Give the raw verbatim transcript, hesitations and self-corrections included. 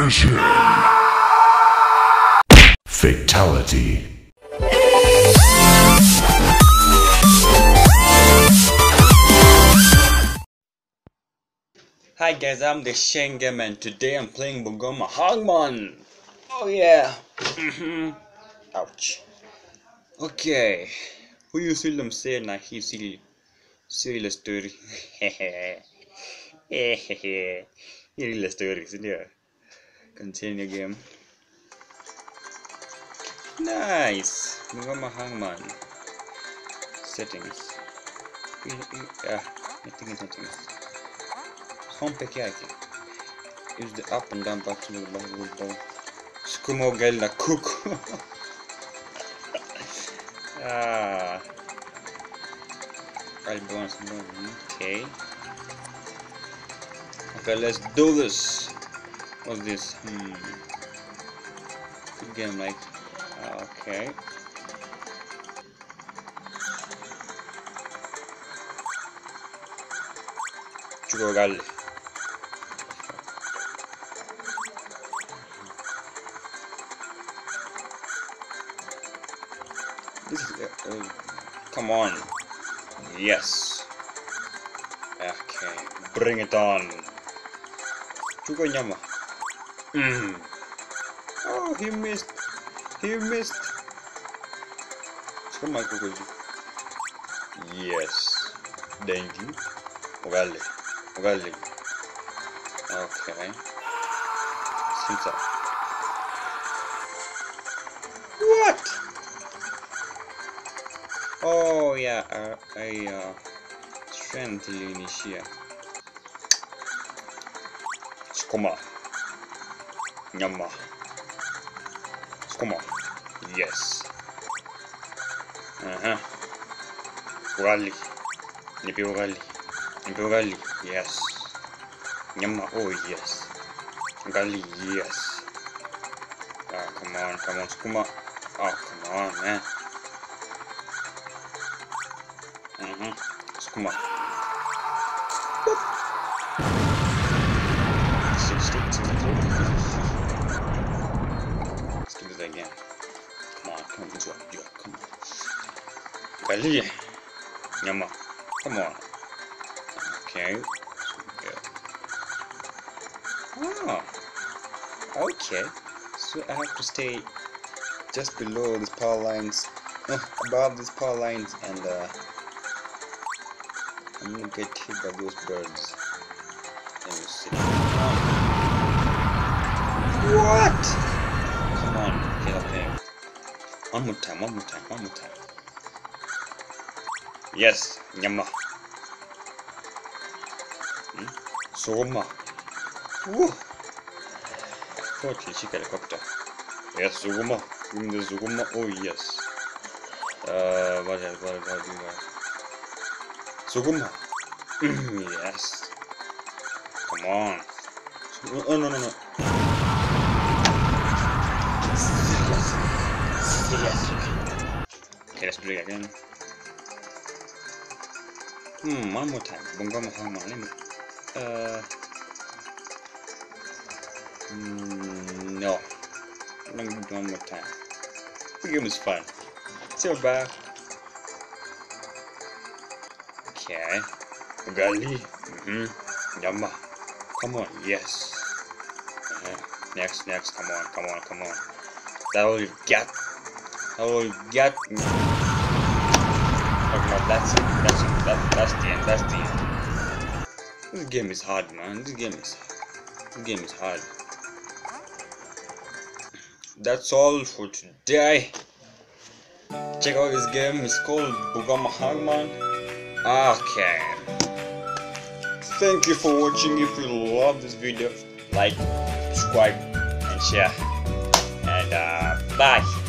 Finish him. Fatality. Hi guys, I'm the Shengem and today I'm playing BUNGOMA HANGMAN. Oh yeah. Ouch. Okay. Who you see them say na he see see the story. Hehehe. Here the story, isn't it? Continue game. Nice. BUNGOMA HANGMAN. Settings. Yeah, nothing is nothing. Home peki yake. Use the up and down button with the ball. Skumo gella cook. Ah. Right bonus. Okay. Okay, let's do this. What's this? Hmm. Good game, like. Okay. Chugo galle. This is, uh, uh, come on. Yes. Okay. Bring it on. Chugo nyama. Mm. Oh, he missed. He missed. Come on, Chugo. Yes. Thank you. Ogalle. Ogalle. Okay. Seems up. What? Oh yeah, uh, I uh, strength initiate. Skoma. Nyama. Skoma. Yes. Uh huh. Ugali. Nipi ugali. Nipi ugali. Yes. Nyama. Oh yes. Ugali. Yes. Ah, come on, come on, skoma. Oh, come on, man. Mm-hmm. Come on. Let's do this again. Come on, come on, this one. Yeah, come on. Gali. Nyama. Come on. Okay. Oh. Okay. So I have to stay just below these power lines, uh, above these power lines, and uh, I'm gonna get hit by those birds. Let me see. What? Come on, get up there. One more time, one more time, one more time. Yes, nyama. Hmm? Soma. Woo! I thought he took helicopter. Yes, Zuguma. Give me the Zuguma. Oh, yes. Uh, what else? What else? What else? Suguma. Yes. Come on. Oh no no no. Yes. Okay, let's do it again. Hmm, one more time. BUNGOMA HANGMAN. Let me. Uh. Mm, no. Let me do one more time. The game is fun. So bad. Okay. Ugali. Mm-hmm. Nyama. Come on. Yes. Uh-huh. Next, next. Come on, come on, come on. That all you get. That all you get. Oh no, that's it. That's it. That, that's the end. That's the end. This game is hard, man. This game is This game is hard. That's all for today. Check out this game. It's called BUNGOMA HANGMAN. Okay. Thank you for watching. If you love this video, like, subscribe, and share. And uh, bye.